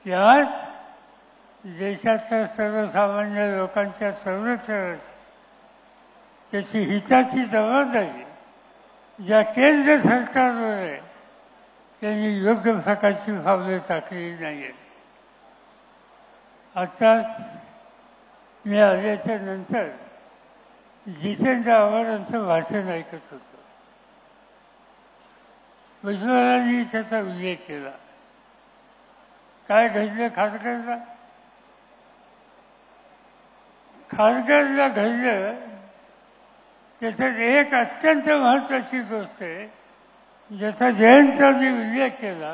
की आज देशाच्या सर्वसामान्य लोकांच्या संरक्षणाची त्याची हिताची जबाबदारी ज्या केंद्र सरकारवर आहे त्यांनी योग्य प्रकारची पावले टाकलेली नाही आहेत. आताच मी आल्याच्या नंतर जितेंद्र आव्हाडांचं भाषण ऐकत होतो. भुजबळांनी त्याचा उल्लेख केला. काय घडलं खासगरला? खासगरला घडलं त्याच्यात एक अत्यंत महत्त्वाची गोष्ट आहे ज्याचा जयंतरावनी उल्लेख केला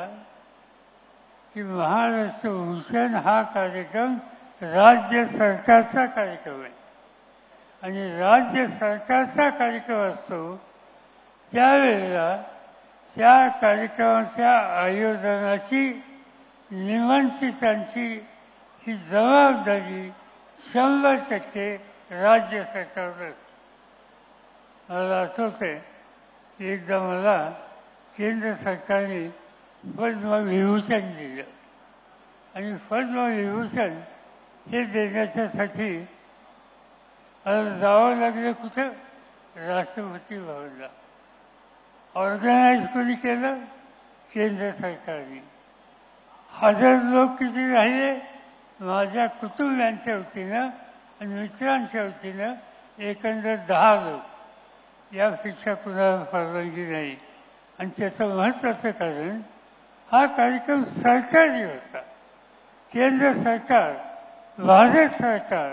की महाराष्ट्र भूषण हा कार्यक्रम राज्य सरकारचा कार्यक्रम आहे आणि राज्य सरकारचा कार्यक्रम असतो त्यावेळेला त्या कार्यक्रमाच्या आयोजनाची निमंत्रितांची ही जबाबदारी 100% राज्य सरकारवर असते. मला आठवतंय की एकदा मला केंद्र सरकारने पद्मविभूषण दिलं आणि पद्मविभूषण हे देण्याच्यासाठी मला जावं लागलं कुठं? राष्ट्रपती भवनला. ऑर्गनाईज कोणी केलं? केंद्र सरकारने. 1000 लोक किती राहिले? माझ्या कुटुंबियांच्या वतीनं आणि मित्रांच्या वतीनं एकंदर 10 लोक. यापेक्षा कुणाला परवानगी नाही. आणि त्याचं महत्त्वाचं कारण हा कार्यक्रम सरकारी होता. केंद्र सरकार, भारत सरकार,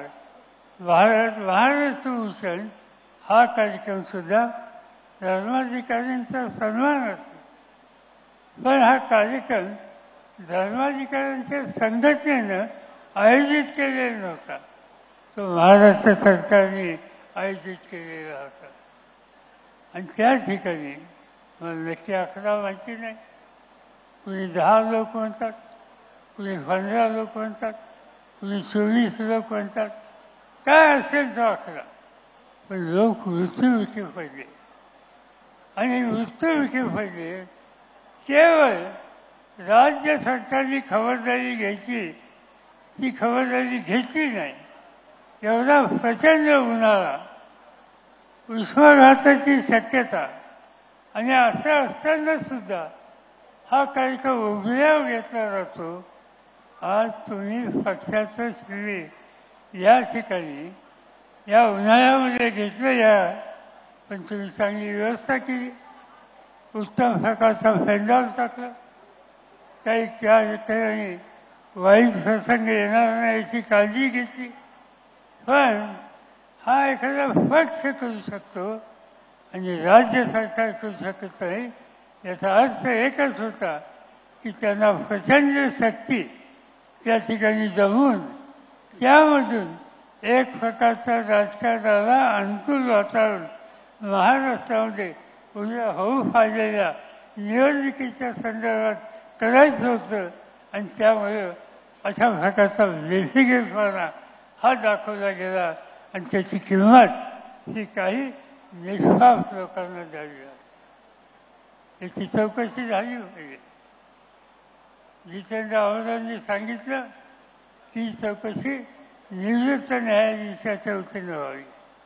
महाराष्ट्र भूषण हा कार्यक्रमसुद्धा धर्माधिकाऱ्यांचा सन्मान असतो. पण हा कार्यक्रम धर्माधिकाऱ्यांच्या संघटनेनं आयोजित केलेला नव्हता. तो महाराष्ट्र सरकारने आयोजित केलेला होता. आणि त्या ठिकाणी मला नक्की आकडा माहिती नाही. कुणी 10 लोक म्हणतात, कुणी 15 लोक म्हणतात, कुणी 24 लोक म्हणतात. काय असेल तो आकडा, पण लोक मृत्यूमुखी पडले. आणि मृत्यूमुखी पडले केवळ राज्य सरकारने खबरदारी घ्यायची, ती खबरदारी घेतली नाही. एवढा प्रचंड उन्हाळा, उष्माघाताची शक्यता आणि असं असताना सुद्धा हा कार्यक्रम उघड्यावर घेतला जातो. आज तुम्ही पक्षाचं शिबिर या ठिकाणी या उन्हाळ्यामध्ये घेतलं या, पण तुम्ही चांगली व्यवस्था केली. उत्तम प्रकारचा फेंडाल टाकला. काही ठिकाणी वाईट प्रसंग येणार नाही याची काळजी घेतली. पण हा एखादा पक्ष करू शकतो आणि राज्य सरकार करू शकत नाही. याचा अर्थ एकच होता की त्यांना प्रचंड शक्ती त्या ठिकाणी जमून त्यामधून एक प्रकारचा राजकारणाला अनुकूल वातावरण महाराष्ट्रामध्ये उद्या होऊ पाहिलेल्या निवडणुकीच्या संदर्भात करायचं होतं. आणि त्यामुळे अशा प्रकारचा बेफिकीरपणा हा दाखवला गेला आणि त्याची किंमत ही काही निष्पाप लोकांना द्यावी लागली. याची चौकशी झाली पाहिजे. जितेंद्र आव्हाडांनी सांगितलं की चौकशी निवृत्त न्यायाधीशाच्या वतीनं व्हावी.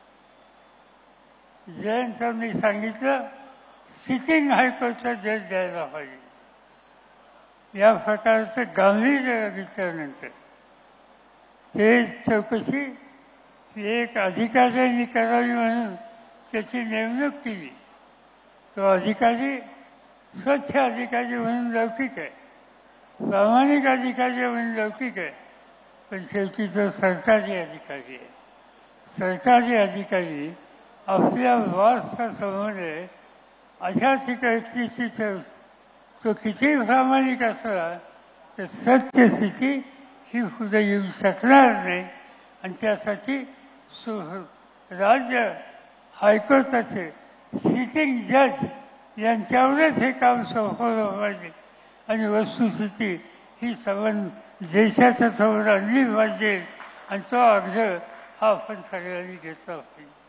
जयंतरावांनी सांगितलं सिटिंग हायकोर्टचा जज द्यायला पाहिजे. या प्रकारचं गांभीर्य बघितल्यानंतर ते चौकशी एक अधिकाऱ्यांनी करावी म्हणून त्याची नेमणूक केली. तो अधिकारी स्वच्छ अधिकारी म्हणून लौकिक आहे, प्रामाणिक अधिकारी म्हणून लौकिक आहे, पण शेवटी तो सरकारी अधिकारी आहे. सरकारी अधिकारी आपल्या बॉसचा समोर आहे अशा व्यक्तीची तो कितीही प्रामाणिक असला तर सत्यस्थिती ही पुढे येऊ शकणार नाही. आणि त्यासाठी राज्य हायकोर्टाचे सिटिंग जज यांच्यावरच हे काम सोपवलं पाहिजे आणि वस्तुस्थिती ही देशाच्या समोर आणली पाहिजे. आणि तो अर्ज हा आपण सगळ्यांनी घेतला पाहिजे.